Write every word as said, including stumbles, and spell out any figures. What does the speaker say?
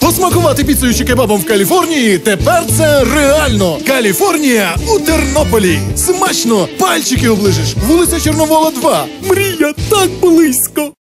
Посмакувати піцею чи кебабом в Каліфорнії тепер це реально. Каліфорнія у Тернополі. Смачно, пальчики оближеш. Вулиця Чорновола, два. Мрія так близько.